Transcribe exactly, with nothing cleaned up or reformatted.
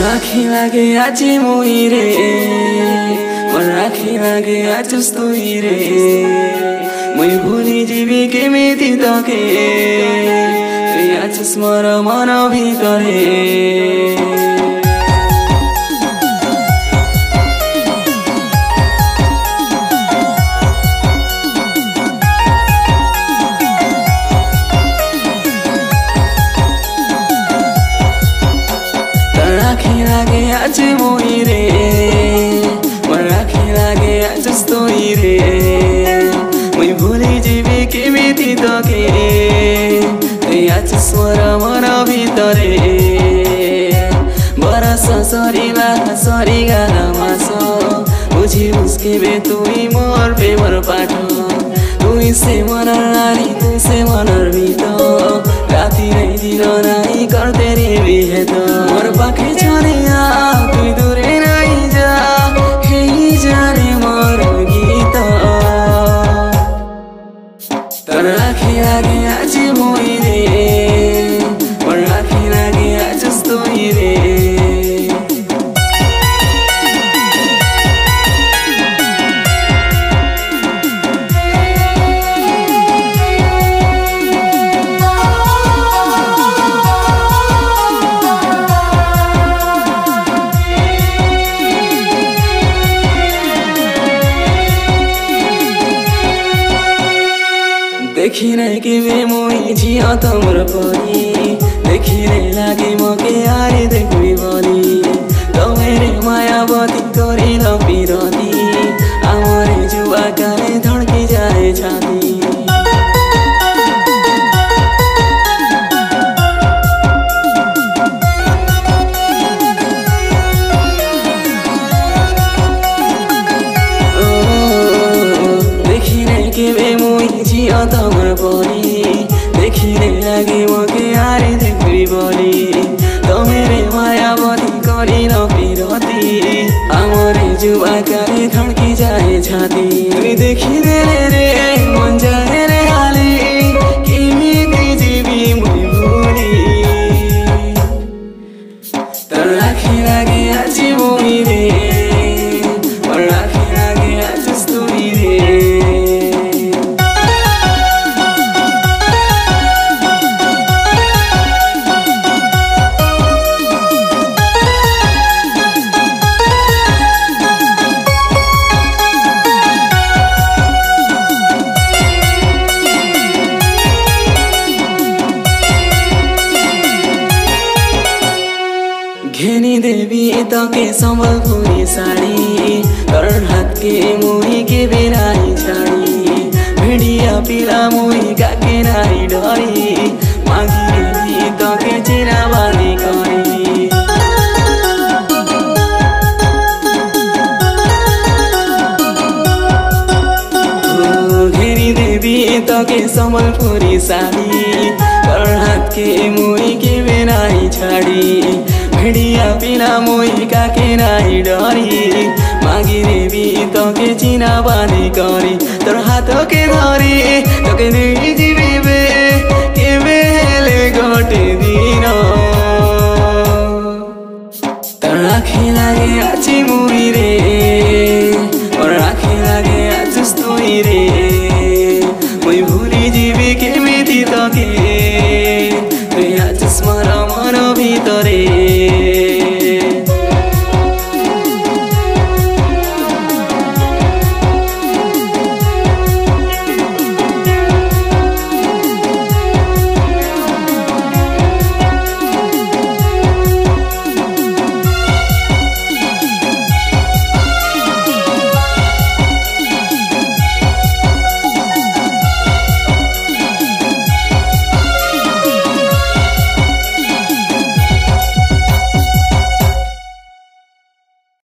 आखी लागे आज मुई रे मोर आखी लागे आज स्तुई रे मुई भूली जीवी केमिति तके तुई आछस् मोर मन भितरे आखी लागे आज मुई रे मोर आखी लागे आज स्तुई रे मुई भूली जीवी केमिति तके तुई आछस् मोर मन भितरे बरस सरिला सरिगा मास बुझी मुस्किबे तुई मोर प्रेमर पाठ तुई से मन नारी तुई से मनर मित राति नै दिन नाई करते रे बिहेत मोर पाखे छरिया तुई दूरे नै जा हेई जाने मोर गीत तर आखी लागे आज मुई रे मोर आखी लागे आज स्तुई रे देखी नहीं कि वे मुई झिया तमर परी देखी नहीं लागे मके आरे देखबी बनी तमेरे मायावती करी न पिरती आमरे जुआ काले धड़की जाए छाती देखी नहीं कि वे मुई झिया तमर परी देखी नहीं लागे मके आरे देखबी बनी तमेरे मायावती करी न पिरती आमरे जुआ काले धड़की जाए छाती तुई देखी देले रे मन जाए रे हाली केमिति जीवी मुई भूली तर आखी लागे आज मुई रे मोर आखी लागे आज स्तुई रे घेनी देवी तके संबलपुरी साड़ी करण हाथ के मुई के बेराई छाड़ी भिड़िया पीला मुई काके नाई डरी मागी देवी तके चिरा बानी करी घेनी देवी तके संबलपुरी साड़ी करण हाथ के मुई के बेराई छाड़ी भिड़िया पीला मुई काके नाई डरी मागी देवी तके चिना बानी करी तोर हाथ के धरी तके दुई जीविबे केबे हेले गोटे दिन तोर आखी लागे आज मुई रे मोर आखी लागे आज स्तुई रे मुई भूली जीवी केमिति तके तुई आछस् मोर मन भितरे।